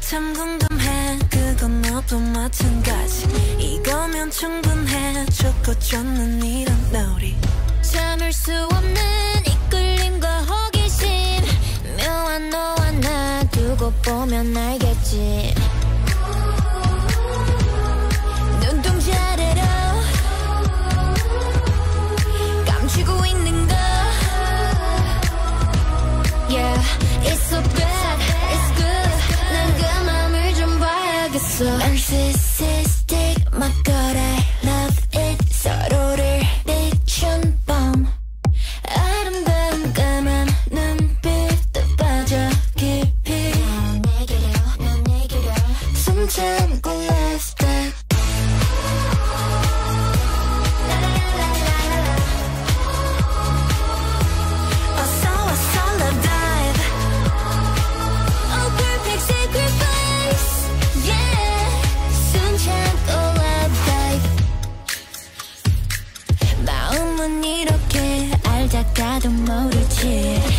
참 궁금해 그건 너도 마찬가지 이거면 충분해 좋고 좋는 이런 놀이 참을 수 없는 이끌림과 호기심 묘한 너와 나 두고 보면 알겠지 눈동자래로 감추고 있는 거 Yeah, it's so bad, it's good 난 그 맘을 좀 봐야겠어 Narcissistic, my god I love it 서로를 비춘 밤 아름다운 까만 눈빛도 빠져 깊이 난 내게로 숨 참고 last step 마음은 이렇게 알다가도 모르지